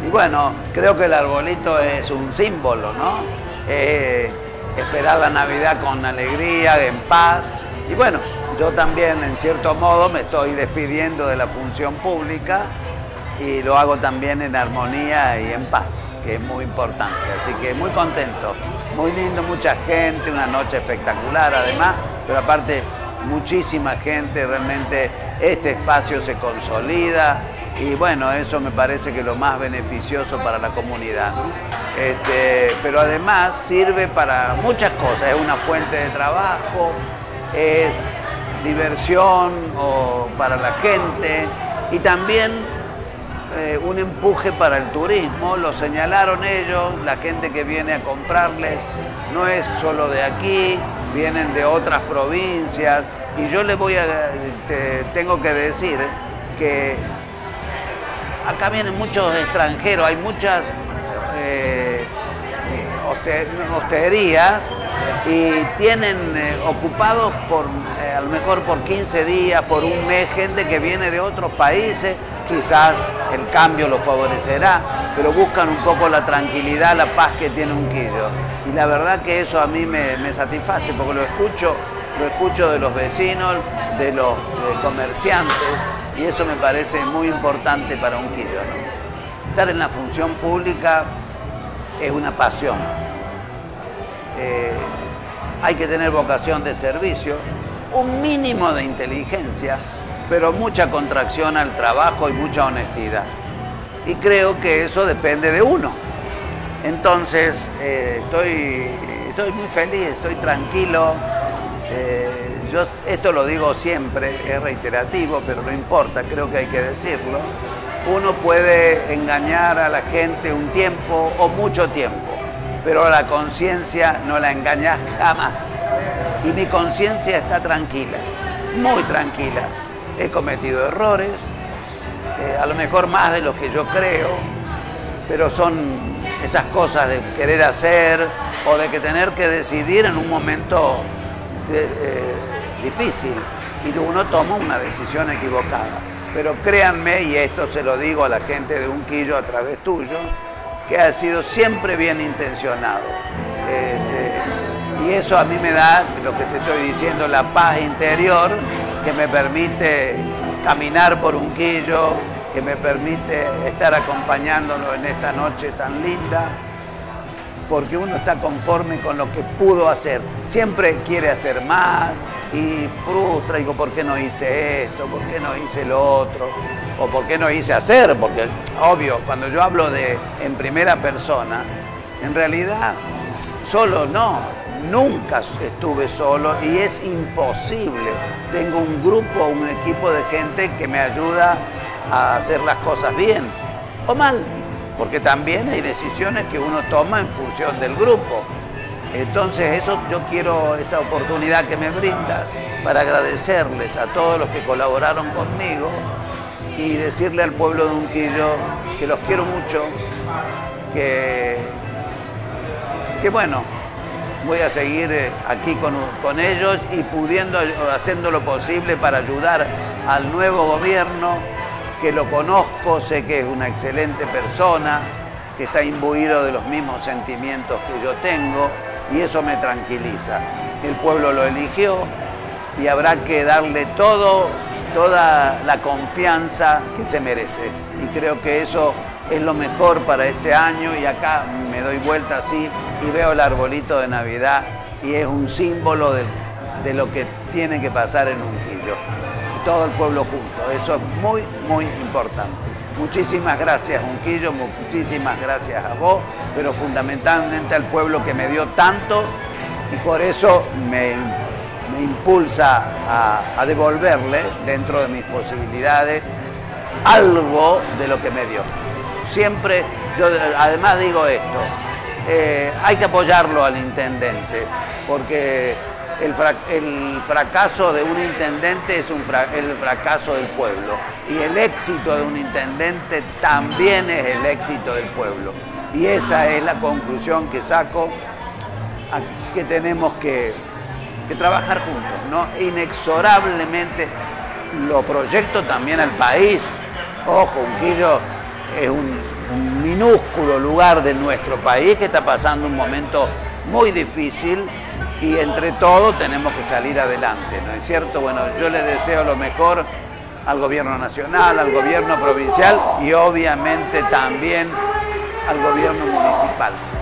bueno, creo que el arbolito es un símbolo, ¿no? Esperar la Navidad con alegría, en paz. Y bueno, yo también, en cierto modo, me estoy despidiendo de la función pública y lo hago también en armonía y en paz, que es muy importante. Así que muy contento, muy lindo, mucha gente, una noche espectacular además, pero aparte muchísima gente, realmente este espacio se consolida y bueno, eso me parece que es lo más beneficioso para la comunidad, ¿no? Pero además sirve para muchas cosas, es una fuente de trabajo, es diversión para la gente y también un empuje para el turismo. Lo señalaron ellos, la gente que viene a comprarles no es solo de aquí, vienen de otras provincias y yo les tengo que decir que acá vienen muchos extranjeros, hay muchas hosterías y tienen ocupados a lo mejor por 15 días, por un mes, gente que viene de otros países. Quizás el cambio lo favorecerá, pero buscan un poco la tranquilidad, la paz que tiene Unquillo. Y la verdad que eso a mí me satisface, porque lo escucho de los vecinos, de los comerciantes, y eso me parece muy importante para Unquillo, ¿no? Estar en la función pública es una pasión. Hay que tener vocación de servicio, un mínimo de inteligencia, pero mucha contracción al trabajo y mucha honestidad. Y creo que eso depende de uno. Entonces, estoy muy feliz, estoy tranquilo. Yo esto lo digo siempre, es reiterativo, pero no importa, creo que hay que decirlo. Uno puede engañar a la gente un tiempo o mucho tiempo, pero a la conciencia no la engañas jamás. Y mi conciencia está tranquila, muy tranquila. He cometido errores, a lo mejor más de los que yo creo, pero son esas cosas de querer hacer o de que tener que decidir en un momento difícil y uno toma una decisión equivocada. Pero créanme, y esto se lo digo a la gente de Unquillo a través tuyo, que ha sido siempre bien intencionado. Y eso a mí me da, lo que te estoy diciendo, la paz interior que me permite caminar por Unquillo, que me permite estar acompañándolo en esta noche tan linda, porque uno está conforme con lo que pudo hacer. Siempre quiere hacer más y frustra, digo, ¿por qué no hice esto? ¿Por qué no hice lo otro? ¿O por qué no hice hacer? Porque, obvio, cuando yo hablo en primera persona, en realidad, solo no. Nunca estuve solo y es imposible. Tengo un grupo, un equipo de gente que me ayuda a hacer las cosas bien o mal, porque también hay decisiones que uno toma en función del grupo. Entonces eso yo quiero, esta oportunidad que me brindas para agradecerles a todos los que colaboraron conmigo y decirle al pueblo de Unquillo que los quiero mucho, que bueno, voy a seguir aquí con ellos y haciendo lo posible para ayudar al nuevo gobierno, que lo conozco, sé que es una excelente persona, que está imbuido de los mismos sentimientos que yo tengo y eso me tranquiliza. El pueblo lo eligió y habrá que darle toda la confianza que se merece. Y creo que eso es lo mejor para este año y acá me doy vuelta así y veo el arbolito de Navidad y es un símbolo de lo que tiene que pasar en Unquillo. Todo el pueblo junto, eso es muy, muy importante. Muchísimas gracias Unquillo, muchísimas gracias a vos, pero fundamentalmente al pueblo que me dio tanto y por eso me impulsa a devolverle dentro de mis posibilidades algo de lo que me dio. Siempre, yo además digo esto, hay que apoyarlo al intendente, porque el fracaso de un intendente es el fracaso del pueblo y el éxito de un intendente también es el éxito del pueblo. Y esa es la conclusión que saco, que tenemos que trabajar juntos, ¿no? Inexorablemente lo proyecto también al país. Ojo, Unquillo es un minúsculo lugar de nuestro país que está pasando un momento muy difícil y entre todos tenemos que salir adelante, ¿no es cierto? Bueno, yo les deseo lo mejor al gobierno nacional, al gobierno provincial y obviamente también al gobierno municipal.